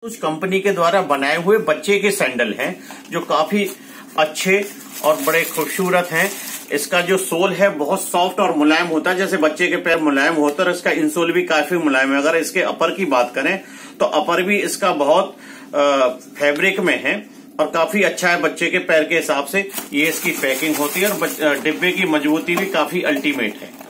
उस कंपनी के द्वारा बनाए हुए बच्चे के सैंडल हैं जो काफी अच्छे और बड़े खूबसूरत हैं। इसका जो सोल है बहुत सॉफ्ट और मुलायम होता है, जैसे बच्चे के पैर मुलायम होता है, और इसका इंसोल भी काफी मुलायम है। अगर इसके अपर की बात करें तो अपर भी इसका बहुत फैब्रिक में है और काफी अच्छा है बच्चे के पैर के हिसाब से। ये इसकी पैकिंग होती है और डिब्बे की मजबूती भी काफी अल्टीमेट है।